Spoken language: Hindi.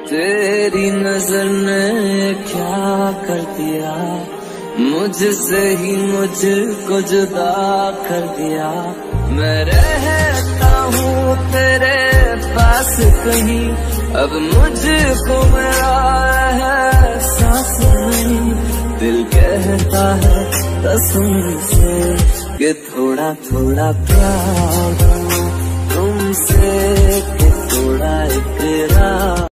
तेरी नजर ने क्या कर दिया, मुझसे ही मुझको जुदा कर दिया। मैं रहता हूँ तेरे पास कहीं, अब मुझको मेरा एहसास नहीं। दिल कहता है कसम से कि थोड़ा थोड़ा प्यार तुमसे, कि थोड़ा इकरार।